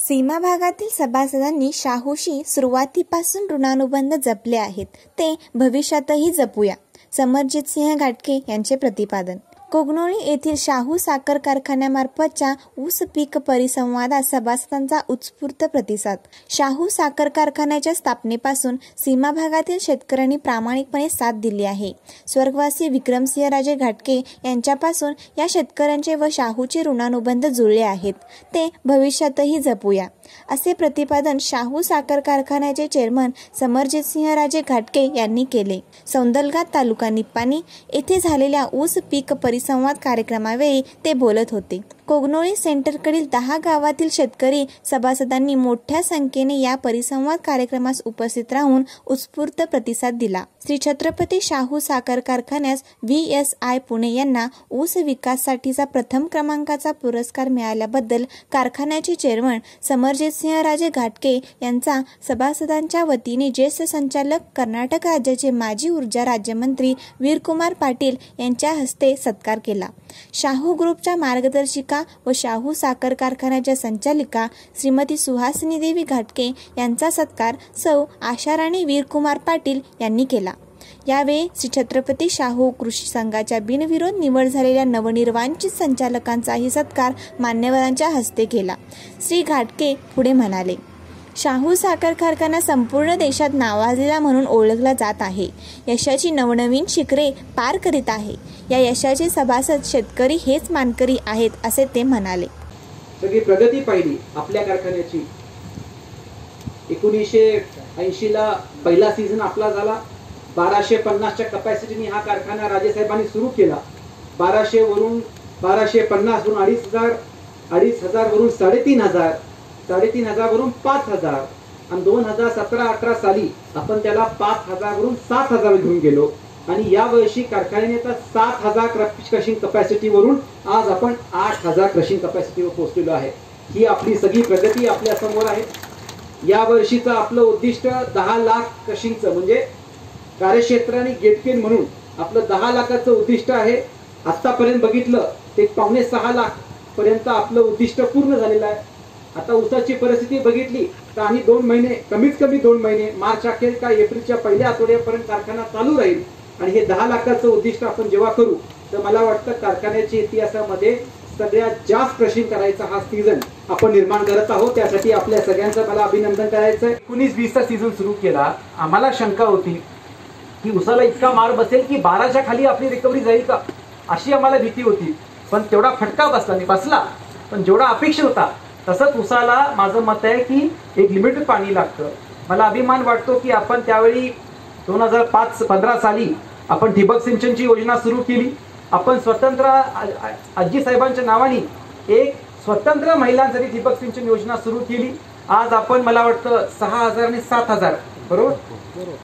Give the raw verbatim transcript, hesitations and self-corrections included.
सीमा भागातील सभासदांनी शाहूशी सुरुवातीपासून ऋणानुबंध जपले आहेत, ते भविष्यातही जपूया. समरजितसिंह घाटके यांचे प्रतिपादन. कोगनोळी येथील शाहू साखर कारखान्यामार्फतच्या ऊस पीक परिसंवादात सभासदांचा उत्स्फूर्त प्रतिसाद. शाहू साखर कारखान्याच्या स्थापनेपासून सीमा भागातील शेतकऱ्यांनी प्रामाणिकपणे साथ दिली आहे. स्वर्गवासी विक्रमसिंहराजे घाटके यांच्यापासून या शेतकऱ्यांचे व शाहूचे ऋणानुबंध जुळले आहेत, ते भविष्यातही जपूया, असे प्रतिपादन शाहू साखर कारखान्याचे चेअरमन समरजितसिंहराजे घाटके यांनी केले. सौंदलगा तालुका निपाणी येथे झालेल्या ऊस पीक परिसंवाद कार्यक्रमावेळी ते बोलत होते. कोगनोळी सेंटरकडील दहा गावातील शेतकरी सभासदांनी मोठ्या संख्येने या परिसंवाद कार्यक्रमास उपस्थित राहून उत्स्फूर्त प्रतिसाद दिला. श्री छत्रपती शाहू साखर कारखान्यास व्ही एस आय पुणे यांना ऊस विकासासाठीचा प्रथम क्रमांकाचा पुरस्कार मिळाल्याबद्दल कारखान्याचे चेअरमन समरजितसिंहराजे घाटके यांचा सभासदांच्या वतीने ज्येष्ठ संचालक, कर्नाटक राज्याचे माजी ऊर्जा राज्यमंत्री वीरकुमार पाटील यांच्या हस्ते सत्कार केला. शाहू ग्रुपच्या मार्गदर्शिका व शाहू साखर कारखान्याच्या संचालिका श्रीमती सुहासिनी देवी घाटके यांचा सत्कार सौ आशाराणी वीरकुमार पाटील यांनी केला. यावेळी श्री छत्रपती शाहू कृषी संघाच्या बिनविरोध निवड झालेल्या नवनिर्वाचित संचालकांचाही सत्कार मान्यवरांच्या हस्ते केला. श्री घाटके पुढे म्हणाले, शाहू साखर कारखाना संपूर्ण देशात नावाजलेला म्हणून ओळखला जात आहे. यशाची नवनवीन शिखरे पार करीत आहे. या यशाचे सभासद शेतकरी हेच मानकरी आहेत, असे ते म्हणाले. सगळी प्रगती पाहिली आपल्या कारखान्याची. एकोणीसशे ऐंशी ला पहिला सीझन आपला झाला. बाराशे पन्नासच्या कपॅसिटीने हा कारखाना राजेसाहेबांनी सुरू केला. बाराशे वरून बाराशे पन्नास वरून अडीच हजार अडीच हजार वरून साडेतीन हजार साडेतीन हजार वरून पाच हजार आणि दोन हजार सतरा अठरा साली आपण त्याला पाच हजार वरून सात हजार घेऊन गेलो आणि या वर्षी कारखान्याने आता सात हजार क्रशिंग कपॅसिटी वरून आज आपण आठ हजार क्रशिंग कपॅसिटीवर पोहोचलेलो आहे. ही आपली सगळी प्रगती आपल्या समोर आहे. या वर्षीचं आपलं उद्दिष्ट दहा लाख क्रशिंगचं म्हणजे कार्यक्षेत्राने गेटकेन म्हणून आपलं दहा लाखाचं उद्दिष्ट आहे. आतापर्यंत बघितलं ते पावणे सहा लाख पर्यंत आपलं उद्दिष्ट पूर्ण झालेलं आहे. आता ऊसाची परिस्थिती बघितली तर आणि दोन महिने कमीत कमी दोन महिने मार्च अखेर का एप्रिलच्या पहिल्या आठवड्यापर्यंत कारखाना चालू राहील आणि हे दहा लाखाचं उद्दिष्ट आपण जेव्हा करू तर मला वाटतं कारखान्याच्या इतिहासामध्ये सगळ्यात जास्त क्रशिंग करायचा हा सीझन आपण निर्माण करत आहोत. त्यासाठी आपल्या सगळ्यांचं मला अभिनंदन करायचं आहे. एकोणीस वीसचा सीझन सुरू केला. आम्हाला शंका होती की उसाला इतका मार बसेल की बाराच्या खाली आपली रिकव्हरी जाईल का, अशी आम्हाला भीती होती. पण तेवढा फटका बसला नाही, बसला पण जेवढा अपेक्षित होता तसंच उसाला माझं मत आहे की एक लिमिटेड पाणी लागतं. मला अभिमान वाटतो की आपण त्यावेळी दोन हजार पाच पंधरा साली आपण ठिबक सिंचनची योजना सुरू केली. आपण स्वतंत्र आजी साहेबांच्या नावाने एक स्वतंत्र महिलांसाठी ठिबक सिंचन योजना सुरू केली. आज आपण मला वाटतं सहा हजार आणि सात हजार बरोबर